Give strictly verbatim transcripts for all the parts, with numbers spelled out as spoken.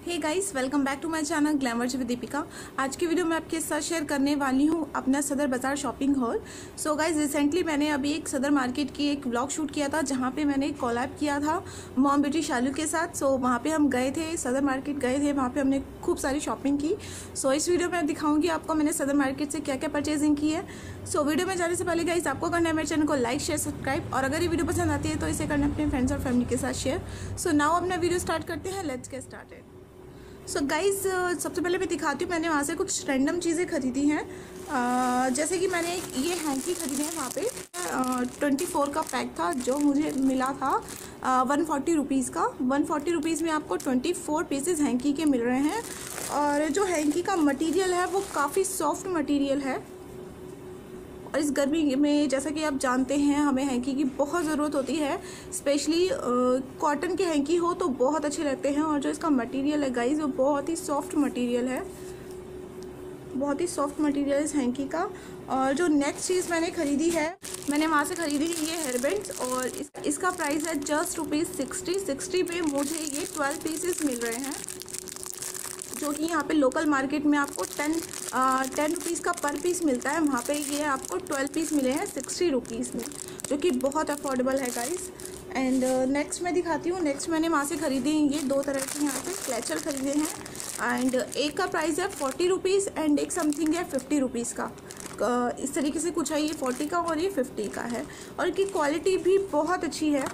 Hey guys, welcome back to my channel glamours with Deepika. आज की video में आपके साथ शेयर करने वाली हूँ अपना Sadar Bazaar shopping haul. So guys, recently मैंने अभी एक सदर मार्केट की एक व्लॉग शूट किया था जहाँ पे मैंने कोलैब किया था मॉम ब्यूटी शालू के साथ। सो so, वहाँ पे हम गए थे, सदर मार्केट गए थे, वहाँ पे हमने खूब सारी शॉपिंग की। सो so, इस वीडियो में दिखाऊंगी आपको मैंने सदर मार्केट से क्या क्या परचेजिंग की है। सो so, वीडियो में जाने से पहले गाइस आपको करना है मेरे चैनल को लाइक शेयर सब्सक्राइब, और अगर ये वीडियो पसंद आती है तो इसे करना अपने फ्रेंड्स और फैमिली के साथ शेयर। सो नाउ अपना वीडियो स्टार्ट करते हैं, let's get started. So so guys, सबसे पहले मैं दिखाती हूँ मैंने वहाँ से कुछ रैंडम चीज़ें खरीदी हैं। uh, जैसे कि मैंने एक ये हैंकी खरीदे हैं वहाँ पे। ट्वेंटी फोर का पैक था जो मुझे मिला था वन फोर्टी रुपीज़ का। वन फोर्टी रुपीज़ में आपको ट्वेंटी फोर पीसेस हैंकी के मिल रहे हैं। और जो हैंकी का मटेरियल है वो काफ़ी सॉफ्ट मटेरियल है, और इस गर्मी में जैसा कि आप जानते हैं हमें हैंकी की बहुत ज़रूरत होती है। स्पेशली कॉटन के हैंकी हो तो बहुत अच्छे लगते हैं। और जो इसका मटेरियल है गाइस वो बहुत ही सॉफ्ट मटेरियल है, बहुत ही सॉफ्ट मटेरियल इस हैंकी का। और जो नेक्स्ट चीज़ मैंने ख़रीदी है, मैंने वहाँ से ख़रीदी है ये हेयर बैंड्स, और इस, इसका प्राइस है जस्ट रुपीज़ सिक्सटी। सिक्सटी में मुझे ये ट्वेल्व पीसेस मिल रहे हैं, जो कि यहाँ पे लोकल मार्केट में आपको टेन टेन रुपीज़ का पर पीस मिलता है। वहाँ पे ये आपको ट्वेल्व पीस मिले हैं सिक्सटी रुपीज़ में, जो कि बहुत अफोर्डेबल है गाइस। एंड नेक्स्ट मैं दिखाती हूँ, नेक्स्ट मैंने वहाँ से ख़रीदे हैं ये दो तरह के यहाँ पे क्लचर ख़रीदे हैं। एंड एक का प्राइस है फोर्टी रुपीज़ एंड एक समथिंग है फिफ्टी रुपीज़ का। uh, इस तरीके से कुछ है, ये फोर्टी का और ये फिफ्टी का है, और इनकी क्वालिटी भी बहुत अच्छी है।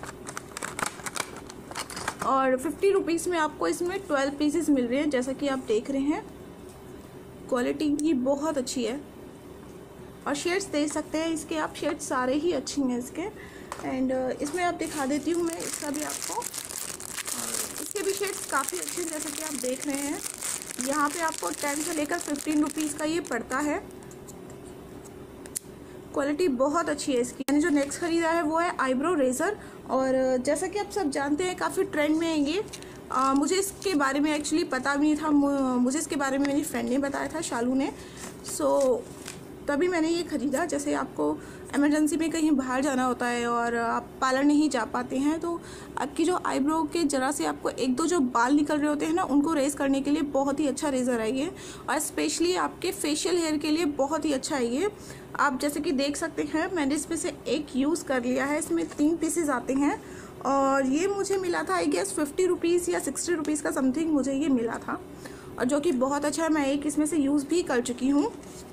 और फिफ्टी रुपीज़ में आपको इसमें ट्वेल्व पीसेस मिल रहे हैं, जैसा कि आप देख रहे हैं। क्वालिटी भी बहुत अच्छी है, और शेड्स देख सकते हैं इसके आप, शेड्स सारे ही अच्छी हैं इसके। एंड इसमें आप दिखा देती हूँ मैं इसका भी आपको, और इसके भी शेड्स काफ़ी अच्छे हैं जैसा कि आप देख रहे हैं। यहाँ पे आपको टेन से लेकर फिफ्टीन रुपीज़ का ये पड़ता है। क्वालिटी बहुत अच्छी है इसकी। मैंने जो नेक्स्ट ख़रीदा है वो है आईब्रो रेज़र, और जैसा कि आप सब जानते हैं काफ़ी ट्रेंड में है ये। आ, मुझे इसके बारे में एक्चुअली पता भी नहीं था, मुझे इसके बारे में मेरी फ्रेंड ने बताया था, शालू ने। सो तभी मैंने ये ख़रीदा। जैसे आपको इमरजेंसी में कहीं बाहर जाना होता है और आप पार्लर नहीं जा पाते हैं, तो आपकी जो आईब्रो के ज़रा से आपको एक दो जो बाल निकल रहे होते हैं ना, उनको रेज़ करने के लिए बहुत ही अच्छा रेज़र है ये। और स्पेशली आपके फेशियल हेयर के लिए बहुत ही अच्छा है ये। आप जैसे कि देख सकते हैं मैंने इसमें से एक यूज़ कर लिया है, इसमें तीन पीसेस आते हैं, और ये मुझे मिला था आई गेस फिफ्टी रुपीज़ या सिक्सटी रुपीज़ का समथिंग मुझे ये मिला था, और जो कि बहुत अच्छा है। मैं एक इसमें से यूज़ भी कर चुकी हूँ।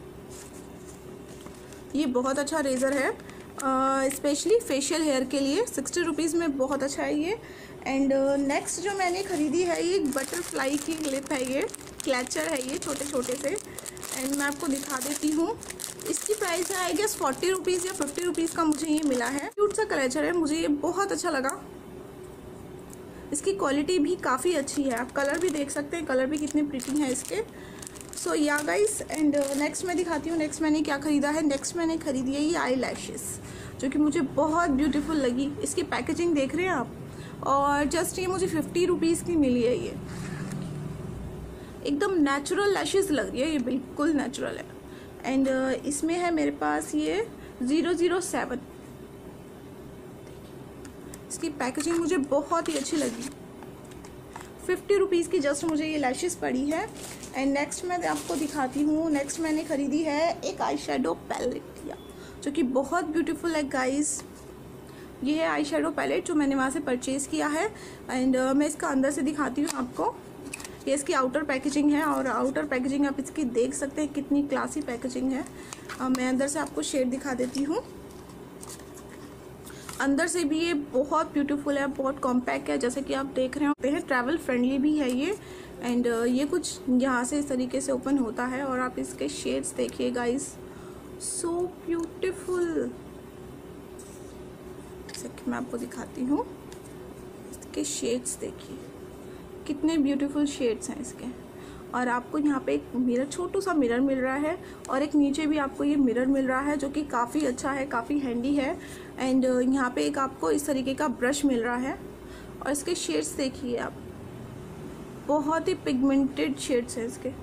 ये बहुत अच्छा रेज़र है, स्पेशली फेशियल हेयर के लिए। सिक्सटी रुपीज़ में बहुत अच्छा है ये। एंड नेक्स्ट जो मैंने ख़रीदी है ये बटरफ्लाई की क्लिप है, ये क्लचर है ये छोटे छोटे से। एंड मैं आपको दिखा देती हूँ, इसकी प्राइस है आई गेस फोर्टी रुपीज़ या फिफ्टी रुपीज़ का मुझे ये मिला है। क्यूट सा क्लचर है, मुझे ये बहुत अच्छा लगा। इसकी क्वालिटी भी काफ़ी अच्छी है, आप कलर भी देख सकते हैं, कलर भी कितने प्रिटी हैं इसके। सो या गाइस, एंड नेक्स्ट मैं दिखाती हूँ नेक्स्ट मैंने क्या ख़रीदा है। नेक्स्ट मैंने ख़रीदी है ये आई लैशेस, जो कि मुझे बहुत ब्यूटीफुल लगी। इसकी पैकेजिंग देख रहे हैं आप, और जस्ट ये मुझे फिफ्टी रुपीज़ की मिली है। ये एकदम नेचुरल लैशेस लग रही है, ये बिल्कुल नेचुरल है। एंड uh, इसमें है मेरे पास ये ज़ीरो ज़ीरो सेवन। इसकी पैकेजिंग मुझे बहुत ही अच्छी लगी। फिफ्टी रुपीज़ की जस्ट मुझे ये लैशेस पड़ी है। एंड नेक्स्ट मैं आपको दिखाती हूँ, नेक्स्ट मैंने ख़रीदी है एक आई शेडो पैलेट, जो कि बहुत ब्यूटीफुल है गाइस। ये है आई शेडो पैलेट जो मैंने वहाँ से परचेज़ किया है। एंड uh, मैं इसका अंदर से दिखाती हूँ आपको। ये इसकी आउटर पैकेजिंग है, और आउटर पैकेजिंग आप इसकी देख सकते हैं कितनी क्लासी पैकेजिंग है। अब मैं अंदर से आपको शेड दिखा देती हूँ। अंदर से भी ये बहुत ब्यूटीफुल है, बहुत कॉम्पैक्ट है, जैसे कि आप देख रहे होते हैं। ट्रैवल फ्रेंडली भी है ये। एंड ये कुछ यहाँ से इस तरीके से ओपन होता है, और आप इसके शेड्स देखिए गाइस, सो ब्यूटीफुल। जैसे कि मैं आपको दिखाती हूँ, इसके शेड्स देखिए कितने ब्यूटीफुल शेड्स हैं इसके। और आपको यहाँ पे एक मिरर, छोटू सा मिरर मिल रहा है, और एक नीचे भी आपको ये मिरर मिल रहा है, जो कि काफ़ी अच्छा है, काफ़ी हैंडी है। एंड यहाँ पे एक आपको इस तरीके का ब्रश मिल रहा है, और इसके शेड्स देखिए आप, बहुत ही पिगमेंटेड शेड्स हैं इसके।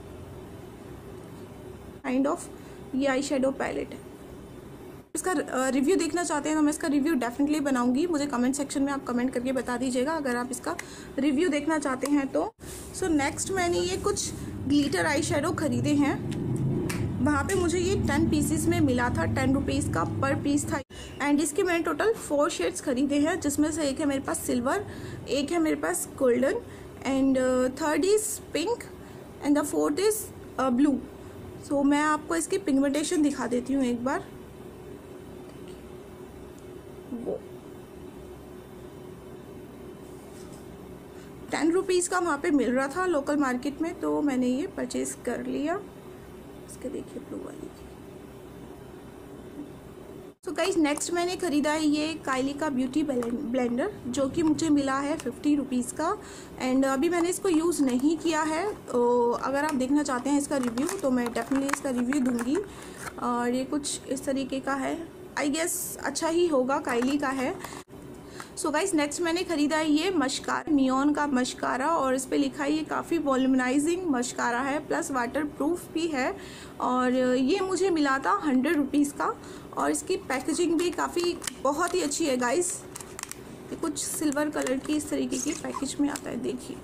काइंड ऑफ ये आई शेडो पैलेट है। इसका रिव्यू देखना चाहते हैं तो मैं इसका रिव्यू डेफिनेटली बनाऊंगी। मुझे कमेंट सेक्शन में आप कमेंट करके बता दीजिएगा अगर आप इसका रिव्यू देखना चाहते हैं तो। सो नेक्स्ट मैंने ये कुछ ग्लिटर आई शेडो ख़रीदे हैं। वहाँ पे मुझे ये टेन पीसीस में मिला था, टेन रुपीज़ का पर पीस था। एंड इसके मैंने टोटल फोर शेड्स खरीदे हैं, जिसमें से एक है मेरे पास सिल्वर, एक है मेरे पास golden, and third is pink, and the fourth is blue. So मैं आपको इसकी पिगमेंटेशन दिखा देती हूँ एक बार। वो टेन रुपीज़ का वहाँ पे मिल रहा था लोकल मार्केट में, तो मैंने ये परचेज़ कर लिया। इसके देखिए ब्लू वाली। सो गाइस नेक्स्ट मैंने ख़रीदा है ये काइली का ब्यूटी ब्लेंडर, जो कि मुझे मिला है फिफ्टी रुपीज़ का। एंड अभी मैंने इसको यूज़ नहीं किया है, तो अगर आप देखना चाहते हैं इसका रिव्यू तो मैं डेफिनेटली इसका रिव्यू दूंगी। और ये कुछ इस तरीके का है, आई गेस अच्छा ही होगा, काइली का है। सो गाइस नेक्स्ट मैंने ख़रीदा है ये मस्कारा, नियॉन का मस्कारा, और इस पे लिखा है ये काफ़ी वॉल्यूमनाइजिंग मस्कारा है, प्लस वाटर प्रूफ भी है। और ये मुझे मिला था हंड्रेड रुपीज़ का, और इसकी पैकेजिंग भी काफ़ी बहुत ही अच्छी है गाइस। ये कुछ सिल्वर कलर की इस तरीके की पैकेज में आता है, देखिए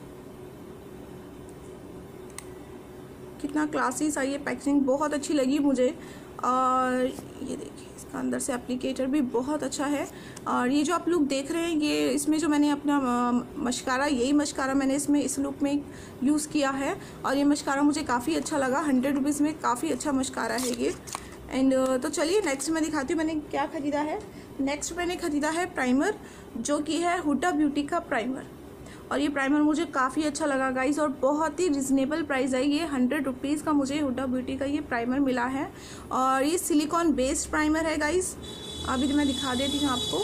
कितना क्लासी सा ये पैकेजिंग, बहुत अच्छी लगी मुझे। और ये देखिए इसका अंदर से एप्लीकेटर भी बहुत अच्छा है। और ये जो आप लोग देख रहे हैं, ये इसमें जो मैंने अपना मस्कारा, यही मस्कारा मैंने इसमें इस लुक में यूज़ किया है, और ये मस्कारा मुझे काफ़ी अच्छा लगा। हंड्रेड रुपीज़ में काफ़ी अच्छा मस्कारा है ये। एंड तो चलिए नेक्स्ट मैं दिखाती हूँ मैंने क्या ख़रीदा है। नेक्स्ट मैंने ख़रीदा है प्राइमर, जो कि है हुडा ब्यूटी का प्राइमर, और ये प्राइमर मुझे काफ़ी अच्छा लगा गाइस, और बहुत ही रिजनेबल प्राइस है ये। हंड्रेड रुपीज़ का मुझे हुडा ब्यूटी का ये प्राइमर मिला है, और ये सिलिकॉन बेस्ड प्राइमर है गाइस। अभी मैं दिखा देती हूँ आपको,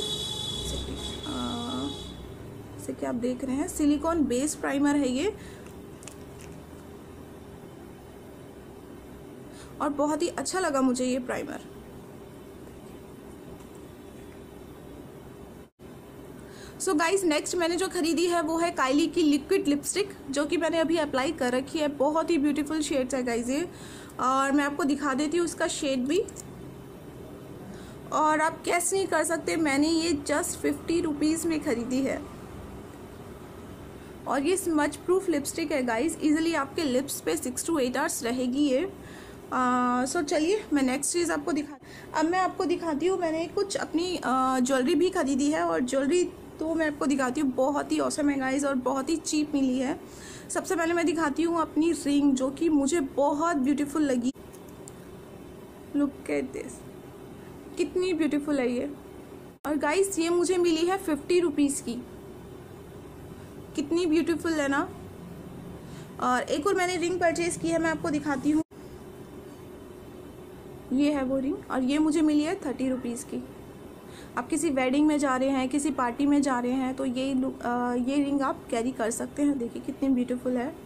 जैसे कि आप देख रहे हैं सिलिकॉन बेस्ड प्राइमर है ये, और बहुत ही अच्छा लगा मुझे ये प्राइमर। सो गाइस नेक्स्ट मैंने जो खरीदी है वो है काइली की लिक्विड लिपस्टिक, जो कि मैंने अभी अप्लाई कर रखी है। बहुत ही ब्यूटीफुल शेड्स है गाइस ये, और मैं आपको दिखा देती हूँ उसका शेड भी। और आप कैस नहीं कर सकते, मैंने ये जस्ट फिफ्टी रुपीज़ में ख़रीदी है, और ये स्मच प्रूफ लिपस्टिक है गाइस। इजीली आपके लिप्स पे सिक्स टू एट आवर्स रहेगी ये। सो uh, चलिए मैं नेक्स्ट चीज़ आपको दिखा अब मैं आपको दिखाती हूँ। मैंने कुछ अपनी ज्वेलरी uh, भी खरीदी है, और ज्वेलरी तो मैं आपको दिखाती हूँ, बहुत ही ऑसम है गाइस, और बहुत ही चीप मिली है। सबसे पहले मैं दिखाती हूँ अपनी रिंग, जो कि मुझे बहुत ब्यूटीफुल लगी। लुक एट दिस, कितनी ब्यूटीफुल है ये। और गाइस ये मुझे मिली है फिफ्टी रुपीज़ की, कितनी ब्यूटीफुल है ना। और एक और मैंने रिंग परचेज़ की है, मैं आपको दिखाती हूँ। ये है वो रिंग, और ये मुझे मिली है थर्टी रुपीज़ की। आप किसी वेडिंग में जा रहे हैं, किसी पार्टी में जा रहे हैं, तो ये आ, ये रिंग आप कैरी कर सकते हैं। देखिए कितनी ब्यूटीफुल है।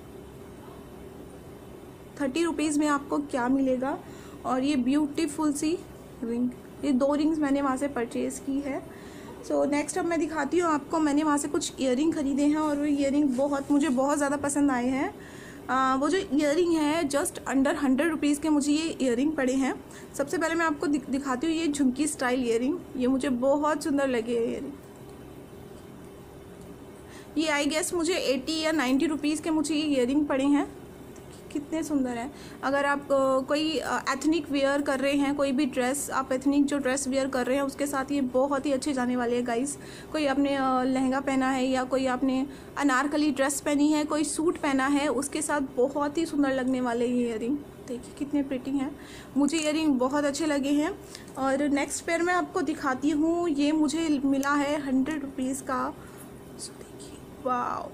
थर्टी रुपीज़ में आपको क्या मिलेगा। और ये ब्यूटीफुल सी रिंग, ये दो रिंग्स मैंने वहाँ से परचेज़ की है। सो नेक्स्ट अब मैं दिखाती हूँ आपको, मैंने वहाँ से कुछ ईयरिंग ख़रीदे हैं, और वो ईयरिंग बहुत मुझे बहुत ज़्यादा पसंद आए हैं। आ, वो जो ईयरिंग है जस्ट अंडर हंड्रेड रुपीज़ के मुझे ये ईयरिंग पड़े हैं। सबसे पहले मैं आपको दि, दिखाती हूँ ये झुमकी स्टाइल ईयरिंग, ये मुझे बहुत सुंदर लगे ईयरिंग। ये आई गेस मुझे एटी या नाइन्टी रुपीज़ के मुझे ये ईयरिंग पड़े हैं। कितने सुंदर हैं। अगर आप कोई एथनिक वेयर कर रहे हैं, कोई भी ड्रेस आप एथनिक जो ड्रेस वेयर कर रहे हैं उसके साथ ये बहुत ही अच्छे जाने वाले हैं गाइस। कोई आपने लहंगा पहना है, या कोई आपने अनारकली ड्रेस पहनी है, कोई सूट पहना है, उसके साथ बहुत ही सुंदर लगने वाले ये ईयरिंग। देखिए कितने प्रिटी हैं, मुझे ईयरिंग बहुत अच्छे लगे हैं। और नेक्स्ट पेयर मैं आपको दिखाती हूँ, ये मुझे मिला है हंड्रेड रुपीज़ का। देखिए वाह,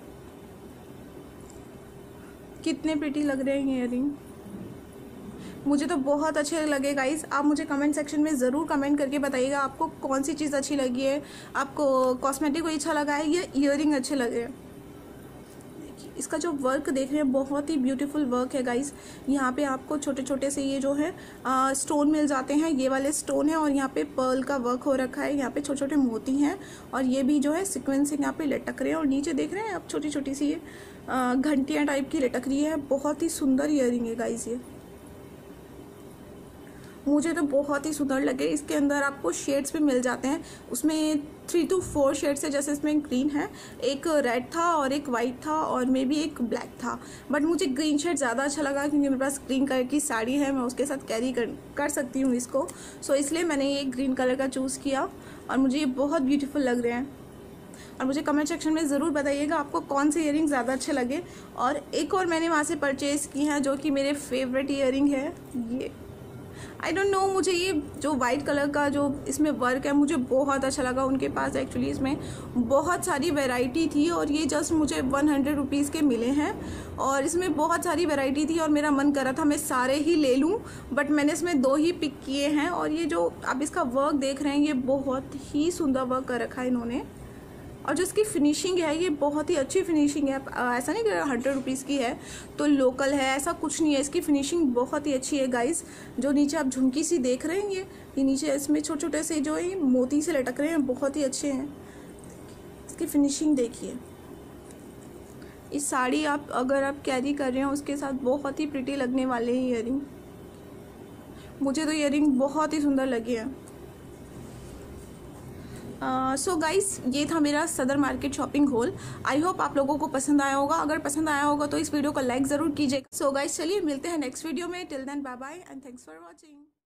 कितने प्रिटी लग रहे हैं ईयरिंग, मुझे तो बहुत अच्छे लगे गाइस। आप मुझे कमेंट सेक्शन में ज़रूर कमेंट करके बताइएगा आपको कौन सी चीज़ अच्छी लगी है, आपको कॉस्मेटिक कोई अच्छा लगा है या ईयरिंग अच्छे लगे हैं। देखिए इसका जो वर्क देख रहे हैं बहुत ही ब्यूटीफुल वर्क है गाइस। यहाँ पे आपको छोटे छोटे से ये जो है आ, स्टोन मिल जाते हैं, ये वाले स्टोन है, और यहाँ पे पर्ल का वर्क हो रखा है। यहाँ पे छोटे छोटे मोती हैं, और ये भी जो है सिक्वेंसिंग यहाँ पे लटक रहे हैं, और नीचे देख रहे हैं आप छोटी छोटी सी ये घंटियाँ टाइप की लटक रही है। बहुत ही सुंदर ईयरिंग है गाइस ये। मुझे तो बहुत ही सुंदर लगे। इसके अंदर आपको शेड्स भी मिल जाते हैं, उसमें थ्री टू फोर शेड्स है, जैसे इसमें ग्रीन है, एक रेड था और एक वाइट था और मे बी एक ब्लैक था, बट मुझे ग्रीन शेड ज़्यादा अच्छा लगा क्योंकि मेरे पास ग्रीन कलर की साड़ी है, मैं उसके साथ कैरी कर कर सकती हूँ इसको। सो इसलिए मैंने ये ग्रीन कलर का चूज़ किया और मुझे ये बहुत ब्यूटीफुल लग रहे हैं। और मुझे कमेंट सेक्शन में ज़रूर बताइएगा आपको कौन से ईयरिंग ज़्यादा अच्छे लगे। और एक और मैंने वहाँ से परचेज़ की हैं जो कि मेरे फेवरेट ईयरिंग है, ये आई डोंट नो, मुझे ये जो वाइट कलर का जो इसमें वर्क है मुझे बहुत अच्छा लगा। उनके पास एक्चुअली इसमें बहुत सारी वैरायटी थी और ये जस्ट मुझे वन हंड्रेड रुपीज़ के मिले हैं और इसमें बहुत सारी वैरायटी थी और मेरा मन कर रहा था मैं सारे ही ले लूँ, बट मैंने इसमें दो ही पिक किए हैं। और ये जो आप इसका वर्क देख रहे हैं ये बहुत ही सुंदर वर्क कर रखा है इन्होंने, और जो इसकी फिनिशिंग है ये बहुत ही अच्छी फिनिशिंग है। ऐसा नहीं कि हंड्रेड रुपीज़ की है तो लोकल है, ऐसा कुछ नहीं है। इसकी फिनिशिंग बहुत ही अच्छी है गाइस। जो नीचे आप झुमकी सी देख रहे हैं ये ये नीचे इसमें छोटे छोटे से जो है मोती से लटक रहे हैं, बहुत ही अच्छे हैं। इसकी फिनिशिंग देखिए। इस साड़ी आप अगर आप कैरी कर रहे हैं उसके साथ बहुत ही प्रिटी लगने वाले हैं ईयरिंग। मुझे तो ईयरिंग बहुत ही सुंदर लगी है। सो uh, गाइस so ये था मेरा Sadar market shopping haul. I hope आप लोगों को पसंद आया होगा। अगर पसंद आया होगा तो इस वीडियो को लाइक ज़रूर कीजिएगा। सो गाइस चलिए मिलते हैं नेक्स्ट वीडियो में। Till then bye bye and thanks for watching.